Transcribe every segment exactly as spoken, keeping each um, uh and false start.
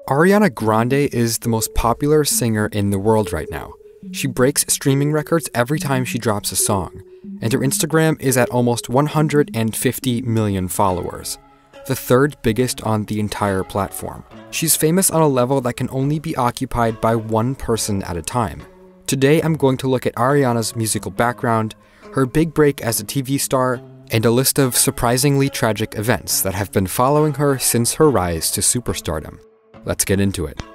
Ariana Grande is the most popular singer in the world right now. She breaks streaming records every time she drops a song, and her Instagram is at almost one hundred fifty million followers, the third biggest on the entire platform. She's famous on a level that can only be occupied by one person at a time. Today I'm going to look at Ariana's musical background, her big break as a T V star, and a list of surprisingly tragic events that have been following her since her rise to superstardom. Let's get into it.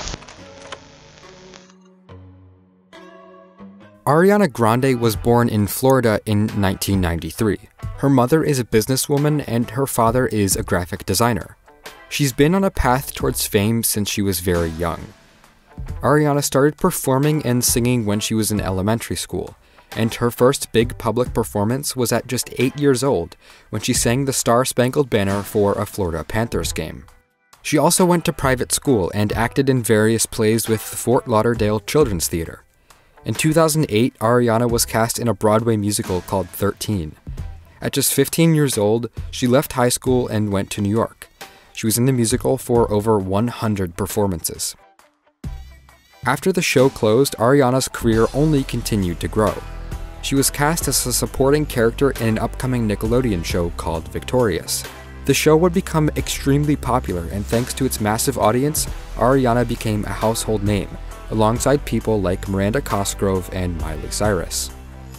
Ariana Grande was born in Florida in nineteen ninety-three. Her mother is a businesswoman and her father is a graphic designer. She's been on a path towards fame since she was very young. Ariana started performing and singing when she was in elementary school, and her first big public performance was at just eight years old when she sang the Star-Spangled Banner for a Florida Panthers game. She also went to private school and acted in various plays with the Fort Lauderdale Children's Theater. In two thousand eight, Ariana was cast in a Broadway musical called thirteen. At just fifteen years old, she left high school and went to New York. She was in the musical for over one hundred performances. After the show closed, Ariana's career only continued to grow. She was cast as a supporting character in an upcoming Nickelodeon show called Victorious. The show would become extremely popular, and thanks to its massive audience, Ariana became a household name, alongside people like Miranda Cosgrove and Miley Cyrus.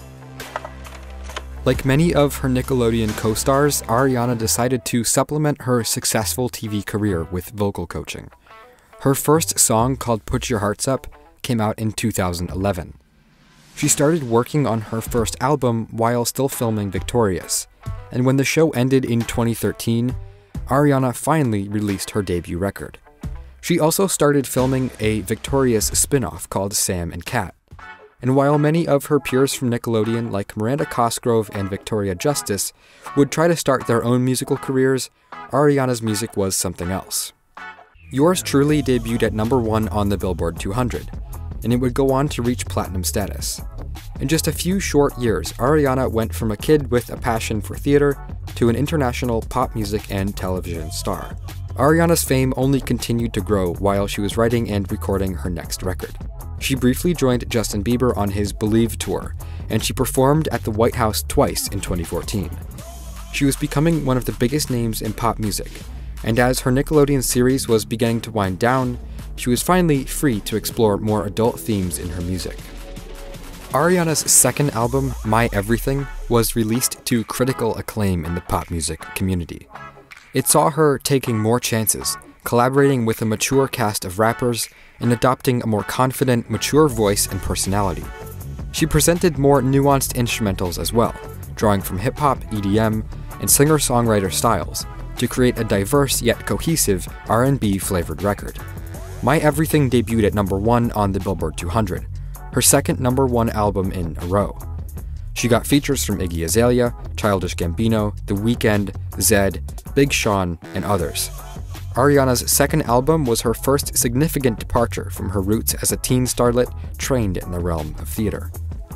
Like many of her Nickelodeon co-stars, Ariana decided to supplement her successful T V career with vocal coaching. Her first song, called Put Your Hearts Up, came out in two thousand eleven. She started working on her first album while still filming Victorious, and when the show ended in twenty thirteen, Ariana finally released her debut record. She also started filming a Victorious spin-off called Sam and Cat. And while many of her peers from Nickelodeon like Miranda Cosgrove and Victoria Justice would try to start their own musical careers, Ariana's music was something else. Yours Truly debuted at number one on the Billboard two hundred, and it would go on to reach platinum status. In just a few short years, Ariana went from a kid with a passion for theater to an international pop music and television star. Ariana's fame only continued to grow while she was writing and recording her next record. She briefly joined Justin Bieber on his Believe tour, and she performed at the White House twice in twenty fourteen. She was becoming one of the biggest names in pop music, and as her Nickelodeon series was beginning to wind down, she was finally free to explore more adult themes in her music. Ariana's second album, My Everything, was released to critical acclaim in the pop music community. It saw her taking more chances, collaborating with a mature cast of rappers, and adopting a more confident, mature voice and personality. She presented more nuanced instrumentals as well, drawing from hip-hop, E D M, and singer-songwriter styles to create a diverse yet cohesive R and B flavored record. My Everything debuted at number one on the Billboard two hundred, her second number one album in a row. She got features from Iggy Azalea, Childish Gambino, The Weeknd, Zedd, Big Sean, and others. Ariana's second album was her first significant departure from her roots as a teen starlet trained in the realm of theater.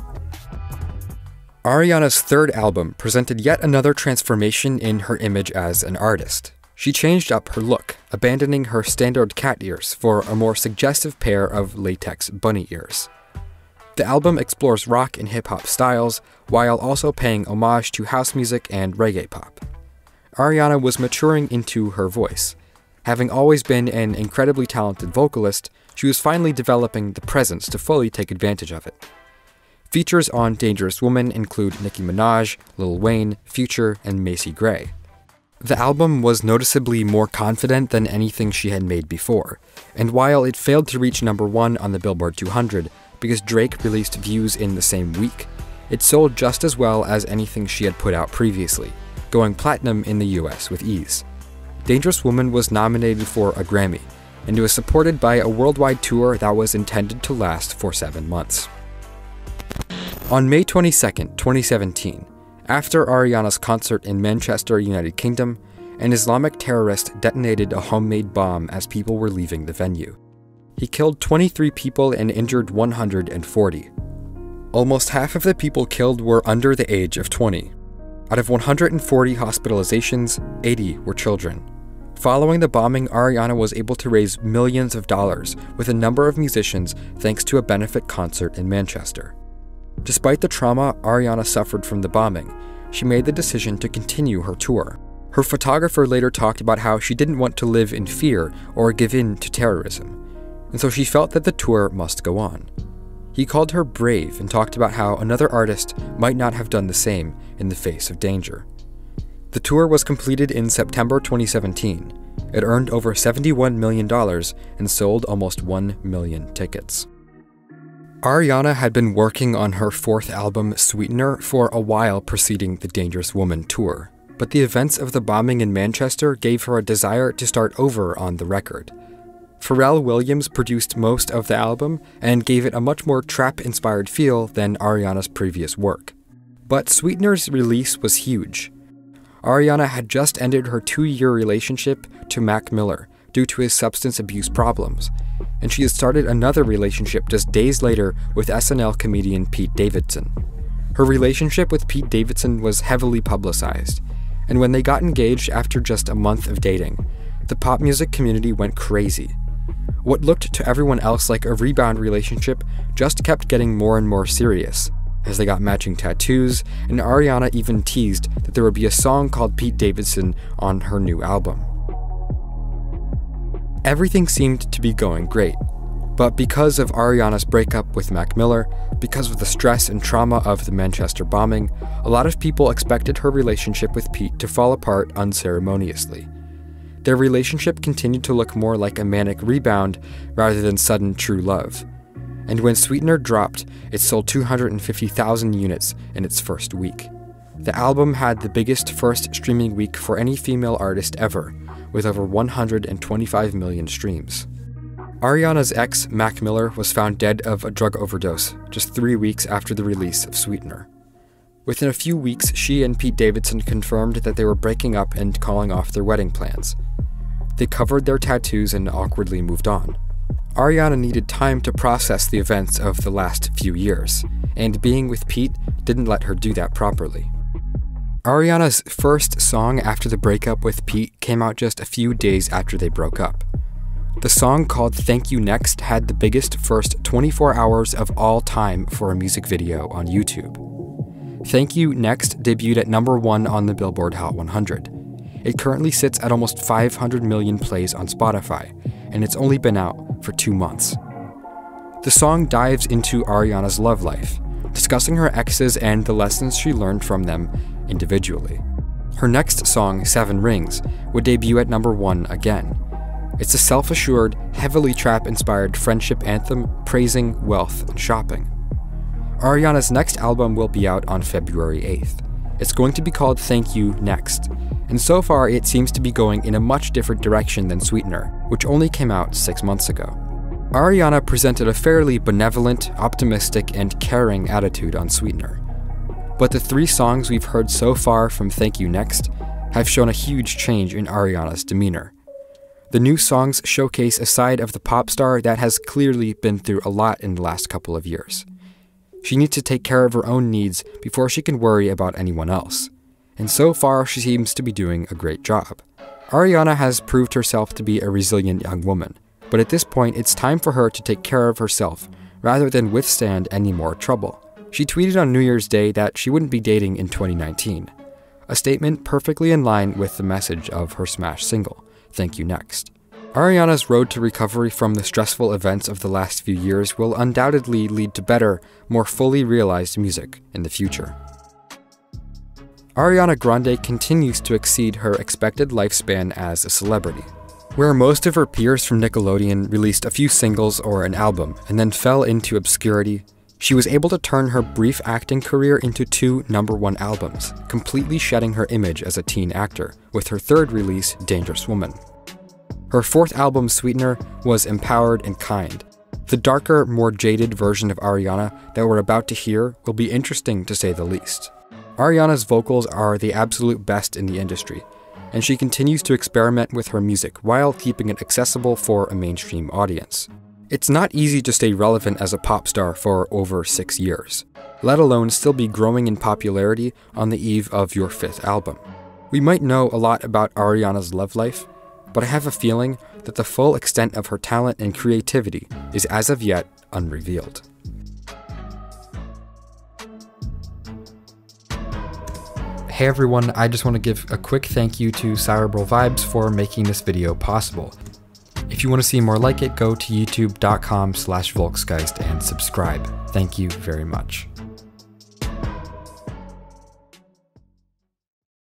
Ariana's third album presented yet another transformation in her image as an artist. She changed up her look, abandoning her standard cat ears for a more suggestive pair of latex bunny ears. The album explores rock and hip-hop styles, while also paying homage to house music and reggae pop. Ariana was maturing into her voice. Having always been an incredibly talented vocalist, she was finally developing the presence to fully take advantage of it. Features on Dangerous Woman include Nicki Minaj, Lil Wayne, Future, and Macy Gray. The album was noticeably more confident than anything she had made before, and while it failed to reach number one on the Billboard two hundred because Drake released Views in the same week, it sold just as well as anything she had put out previously, going platinum in the U S with ease. Dangerous Woman was nominated for a Grammy, and it was supported by a worldwide tour that was intended to last for seven months. On May twenty-second, twenty seventeen, after Ariana's concert in Manchester, United Kingdom, an Islamic terrorist detonated a homemade bomb as people were leaving the venue. He killed twenty-three people and injured one hundred forty. Almost half of the people killed were under the age of twenty. Out of one hundred forty hospitalizations, eighty were children. Following the bombing, Ariana was able to raise millions of dollars with a number of musicians thanks to a benefit concert in Manchester. Despite the trauma Ariana suffered from the bombing, she made the decision to continue her tour. Her photographer later talked about how she didn't want to live in fear or give in to terrorism, and so she felt that the tour must go on. He called her brave and talked about how another artist might not have done the same in the face of danger. The tour was completed in September twenty seventeen. It earned over seventy-one million dollars and sold almost one million tickets. Ariana had been working on her fourth album, Sweetener, for a while preceding the Dangerous Woman tour, but the events of the bombing in Manchester gave her a desire to start over on the record. Pharrell Williams produced most of the album and gave it a much more trap-inspired feel than Ariana's previous work. But Sweetener's release was huge. Ariana had just ended her two-year relationship to Mac Miller due to his substance abuse problems, and she had started another relationship just days later with S N L comedian Pete Davidson. Her relationship with Pete Davidson was heavily publicized, and when they got engaged after just a month of dating, the pop music community went crazy. What looked to everyone else like a rebound relationship just kept getting more and more serious, as they got matching tattoos, and Ariana even teased that there would be a song called Pete Davidson on her new album. Everything seemed to be going great, but because of Ariana's breakup with Mac Miller, because of the stress and trauma of the Manchester bombing, a lot of people expected her relationship with Pete to fall apart unceremoniously. Their relationship continued to look more like a manic rebound rather than sudden true love. And when Sweetener dropped, it sold two hundred fifty thousand units in its first week. The album had the biggest first streaming week for any female artist ever, with over one hundred twenty-five million streams. Ariana's ex, Mac Miller, was found dead of a drug overdose just three weeks after the release of Sweetener. Within a few weeks, she and Pete Davidson confirmed that they were breaking up and calling off their wedding plans. They covered their tattoos and awkwardly moved on. Ariana needed time to process the events of the last few years, and being with Pete didn't let her do that properly. Ariana's first song after the breakup with Pete came out just a few days after they broke up. The song, called Thank You Next, had the biggest first twenty-four hours of all time for a music video on YouTube. Thank You Next debuted at number one on the Billboard Hot one hundred. It currently sits at almost five hundred million plays on Spotify, and it's only been out for two months. The song dives into Ariana's love life, discussing her exes and the lessons she learned from them individually. Her next song, Seven Rings, would debut at number one again. It's a self-assured, heavily trap-inspired friendship anthem praising wealth and shopping. Ariana's next album will be out on February eighth. It's going to be called Thank You Next, and so far it seems to be going in a much different direction than Sweetener, which only came out six months ago. Ariana presented a fairly benevolent, optimistic, and caring attitude on Sweetener. But the three songs we've heard so far from Thank You Next have shown a huge change in Ariana's demeanor. The new songs showcase a side of the pop star that has clearly been through a lot in the last couple of years. She needs to take care of her own needs before she can worry about anyone else. And so far, she seems to be doing a great job. Ariana has proved herself to be a resilient young woman, but at this point, it's time for her to take care of herself rather than withstand any more trouble. She tweeted on New Year's Day that she wouldn't be dating in twenty nineteen, a statement perfectly in line with the message of her smash single, Thank You Next. Ariana's road to recovery from the stressful events of the last few years will undoubtedly lead to better, more fully realized music in the future. Ariana Grande continues to exceed her expected lifespan as a celebrity. Where most of her peers from Nickelodeon released a few singles or an album and then fell into obscurity, she was able to turn her brief acting career into two number one albums, completely shedding her image as a teen actor, with her third release, Dangerous Woman. Her fourth album, Sweetener, was empowered and kind. The darker, more jaded version of Ariana that we're about to hear will be interesting to say the least. Ariana's vocals are the absolute best in the industry, and she continues to experiment with her music while keeping it accessible for a mainstream audience. It's not easy to stay relevant as a pop star for over six years, let alone still be growing in popularity on the eve of your fifth album. We might know a lot about Ariana's love life, but I have a feeling that the full extent of her talent and creativity is as of yet unrevealed. Hey everyone, I just want to give a quick thank you to SyrebralVibes for making this video possible. If you want to see more like it, go to youtube dot com slash Volksgeist and subscribe. Thank you very much.